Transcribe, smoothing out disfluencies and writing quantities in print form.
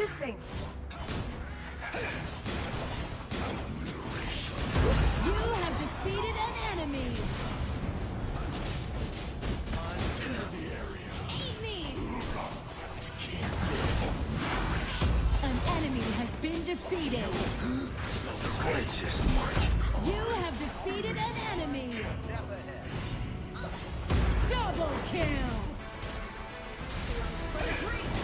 missing. You have defeated an enemy. Aid me. An enemy has been defeated. Just march. You have defeated an enemy. Double kill.